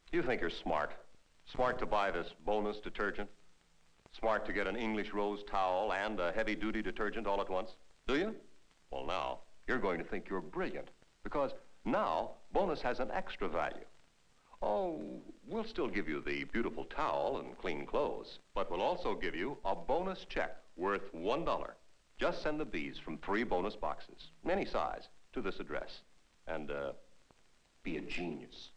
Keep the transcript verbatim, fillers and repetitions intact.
You think you're smart. Smart to buy this bonus detergent. Smart to get an English rose towel and a heavy-duty detergent all at once. Do you? Well, now, you're going to think you're brilliant. Because now, bonus has an extra value. Oh, we'll still give you the beautiful towel and clean clothes, but we'll also give you a bonus check worth one dollar. Just send the bees from three bonus boxes, any size, to this address. And, uh, be a genius.